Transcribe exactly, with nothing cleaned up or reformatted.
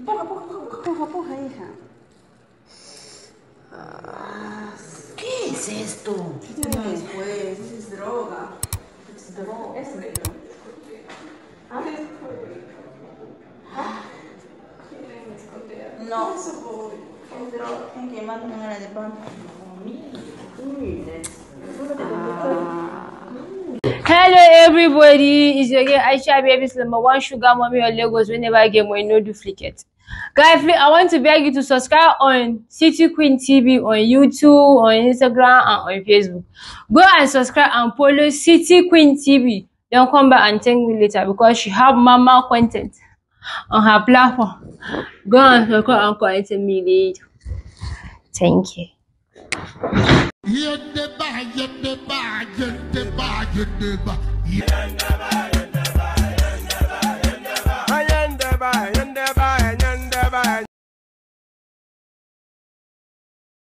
Porra, porra, porra, porra, porra, hija. ¿Qué es esto? ¿Qué es, pues? Eso es droga. Es droga. Es droga. ¿Ah? No. Es droga. Tienen que llamar una gana de pan. Hello everybody, it's your girl Aisha Baby's number one sugar mommy on Lagos whenever I get my no duplicate. Guys, please, I want to beg you to subscribe on City Queen T V on YouTube, on Instagram, and on Facebook. Go and subscribe and follow City Queen T V. Then come back and thank me later because she have mama content on her platform. Go and subscribe and connect me later. Thank you. Yeah,